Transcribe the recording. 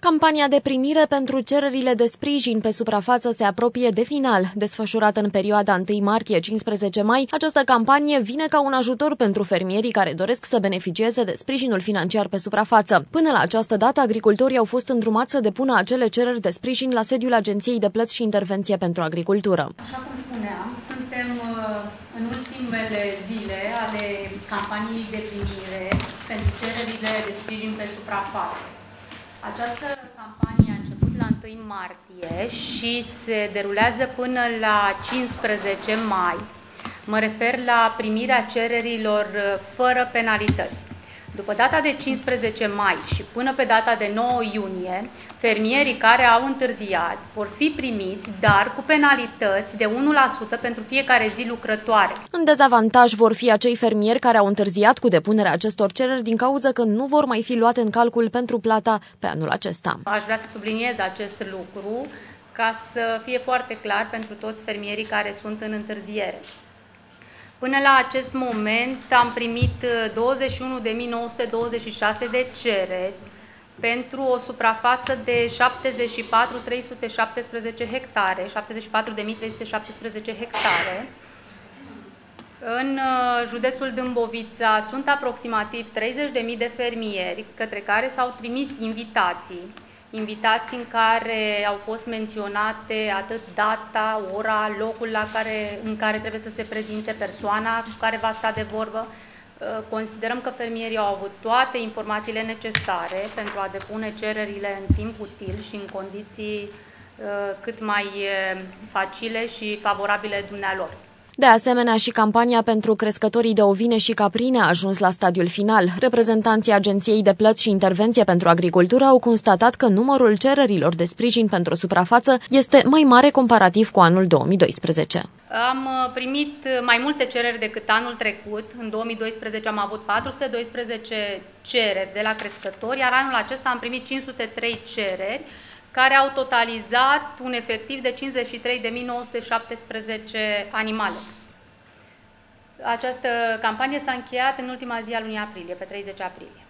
Campania de primire pentru cererile de sprijin pe suprafață se apropie de final. Desfășurată în perioada 1 martie-15 mai, această campanie vine ca un ajutor pentru fermierii care doresc să beneficieze de sprijinul financiar pe suprafață. Până la această dată, agricultorii au fost îndrumați să depună acele cereri de sprijin la sediul Agenției de Plăți și Intervenție pentru Agricultură. Așa cum spuneam, suntem în ultimele zile ale campaniei de primire pentru cererile de sprijin pe suprafață. Această campanie a început la 1 martie și se derulează până la 15 mai. Mă refer la primirea cererilor fără penalități. După data de 15 mai și până pe data de 9 iunie, fermierii care au întârziat vor fi primiți, dar cu penalități de 1% pentru fiecare zi lucrătoare. În dezavantaj vor fi acei fermieri care au întârziat cu depunerea acestor cereri din cauza că nu vor mai fi luate în calcul pentru plata pe anul acesta. Aș vrea să subliniez acest lucru ca să fie foarte clar pentru toți fermierii care sunt în întârziere. Până la acest moment am primit 21.926 de cereri pentru o suprafață de 74.317 hectare, 74.317 hectare. În județul Dâmbovița sunt aproximativ 30.000 de fermieri către care s-au trimis invitații în care au fost menționate atât data, ora, locul în care trebuie să se prezinte persoana cu care va sta de vorbă. Considerăm că fermierii au avut toate informațiile necesare pentru a depune cererile în timp util și în condiții cât mai facile și favorabile dumnealor. De asemenea, și campania pentru crescătorii de ovine și caprine a ajuns la stadiul final. Reprezentanții Agenției de Plăți și Intervenție pentru Agricultură au constatat că numărul cererilor de sprijin pentru suprafață este mai mare comparativ cu anul 2012. Am primit mai multe cereri decât anul trecut. În 2012 am avut 412 cereri de la crescători, iar anul acesta am primit 503 cereri, care au totalizat un efectiv de 53.917 animale. Această campanie s-a încheiat în ultima zi a lunii aprilie, pe 30 aprilie.